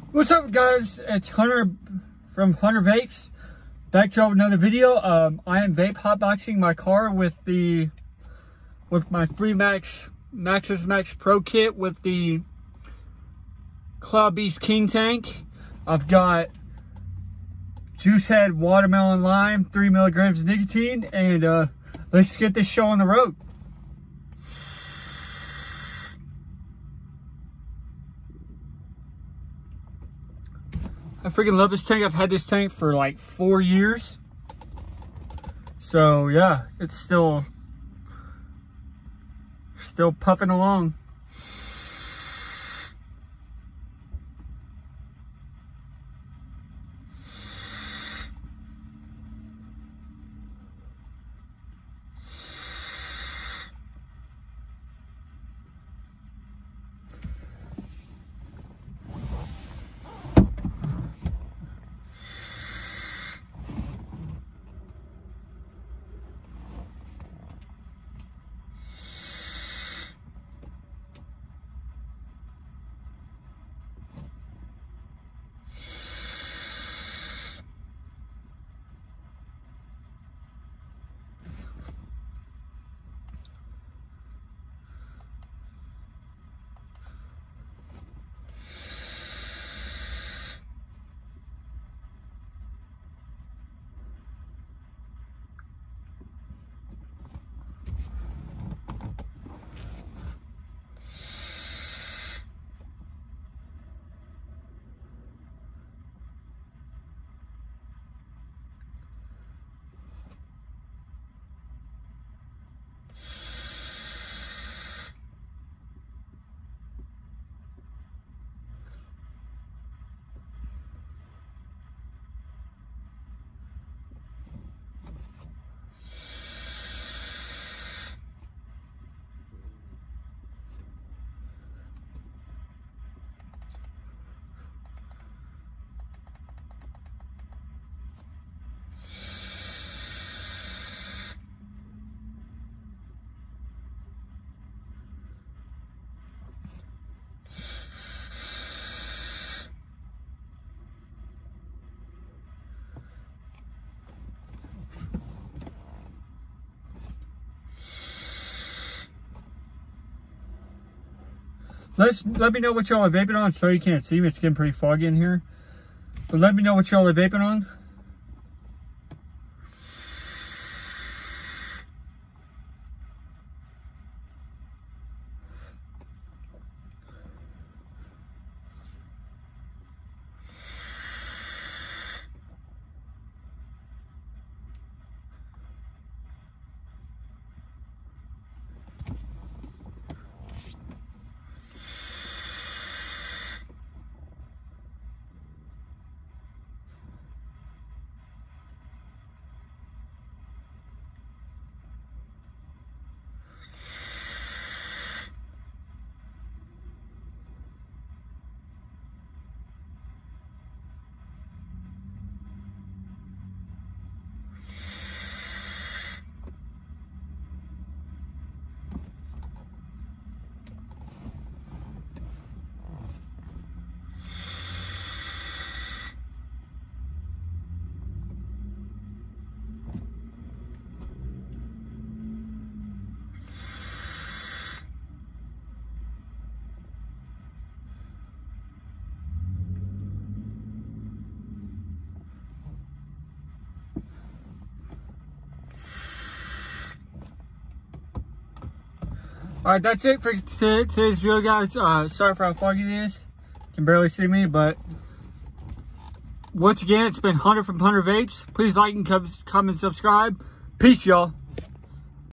What's up, guys? It's Hunter from Hunter Vapes. Back to another video. I am vape hotboxing my car with my Freemax Maxxis Max Pro kit with the Cloud Beast King tank. I've got Juice Head Watermelon Lime, 3 milligrams of nicotine, and let's get this show on the road. I freaking love this tank. I've had this tank for like 4 years. So yeah, it's still puffing along. Let me know what y'all are vaping on. Sorry you can't see me, it's getting pretty foggy in here. But let me know what y'all are vaping on. Alright, that's it for today's video, guys. Sorry for how foggy it is. You can barely see me, but once again, it's been Hunter from Hunter Vapes. Please like and comment, subscribe. Peace, y'all.